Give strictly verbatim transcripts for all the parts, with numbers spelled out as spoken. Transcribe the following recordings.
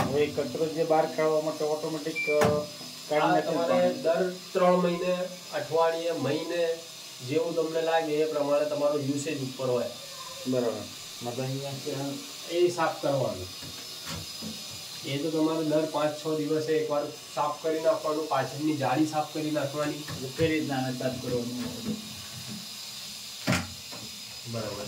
હવે કચરો જે બહાર કાઢવા માટે ઓટોમેટિક કાઢી તમારે દર ત્રણ મહિને અઠવાડિયે મહિને જેવું તમને લાગે એ પ્રમાણે તમારો યુસેજ ઉપર હોય. બરાબર. મતલબ અહીંયા એ સાફ કરવાનું. એ તો તમારે દર પાંચ છ દિવસે એકવાર સાફ કરી નાખવાનું. પાછળની જાળી સાફ કરી નાખવાની. કઈ રીતના સાફ કરવાનું? બરાબર.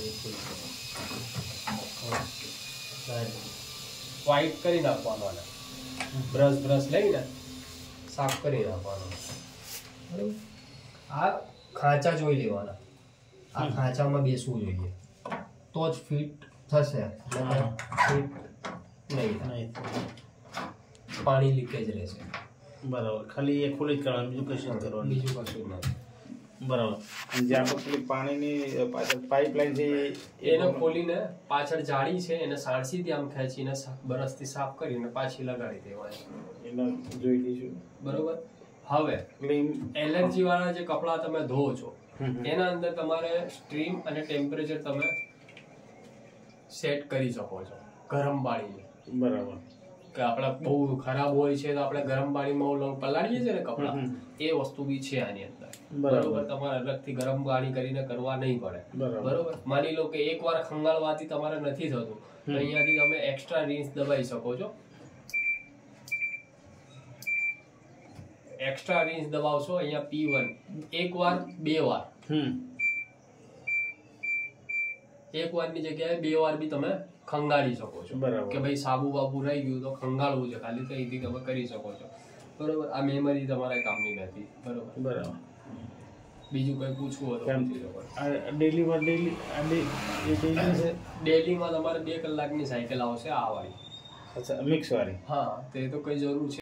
વ્હાઈટ કરી નાખવાનું. બ્રશ બ્રશ લઈને સાફ કરી નાખવાનું. બરાબર. આ ખાંચા જોઈ લેવાના. આ ખાંચામાં બેસવું જોઈએ તો જ ફિટ થશે. ફિટ નહીં નહીં પાણી લીકેજ રહેશે. બરાબર. ખાલી એ ખુલ્લી જ કરવાનું, બીજું કશું કરવાનું? બીજું કશું નહીં. બરાબર. જે આપણે પેલી પાણીની પાછળ પાઇપલાઇન છે એને ખોલીને પાછળ જાળી છે એને સાણસીથી આમ ખેંચીને બરસથી સાફ કરીને પાછી લગાડી દેવાની. એને જોઈ લઈશું. બરોબર. હવે એલર્જી વાળા જે કપડા તમે ધોવો છો એના અંદર તમારે સ્ટ્રીમ અને ટેમ્પરેચર તમે સેટ કરી શકો છો ગરમ પાણીમાં. બરાબર. કે આપણે બહુ ખરાબ હોય છે તો આપણે ગરમ પાણીમાં પલાળીએ છીએ ને કપડા, એ વસ્તુ બી છે આની અંદર. બરોબર. તમારે અલગથી ગરમ પાણી કરીને કરવા નહીં પડે. બરોબર. માની લો કે એક વાર ખંગાળવાથી તમારે નથી થતું તો અહીંયાથી તમે એક્સ્ટ્રા રીંસ દબાઈ શકો છો. એક્સ્ટ્રા રીંસ દબાવશો અહીંયા પી વન એક વાર બે વાર એક વારની જગ્યાએ બે વાર બી તમે ખંગાળી શકો છો. કે ભાઈ સાબુ બાબુ રહી ગયું તો ખંગાળવું છે ખાલી, તો અહીંથી તમે કરી શકો છો. બરોબર. આ મેમરી તમારા કામની નથી. બરોબર. બરાબર. બીજું કઈ પૂછવું હોય તો પૂછી શકો. ડેલીમાં ડેલી ડેલીમાં તમારે બે કલાકની સાયકલ આવશે આ વાળી. અચ્છા, મિક્સ વાળી. હા, તે તો કઈ જરૂર છે